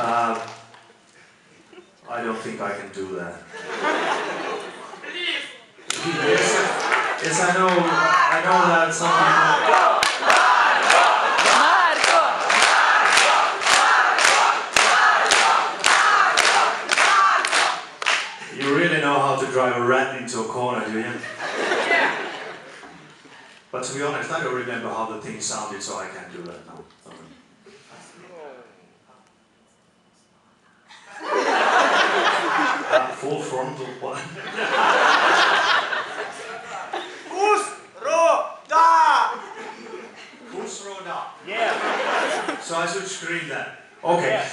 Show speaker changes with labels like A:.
A: I don't think I can do that. Yes, I know that some people... You really know how to drive a rat into a corner, do you? Yeah. But to be honest, I don't remember how the thing sounded, so I can't do that now. Full frontal one.
B: Fus-Ro-Dah!
A: Fus-Ro-Dah.
B: Yeah.
A: So I should scream that. Okay.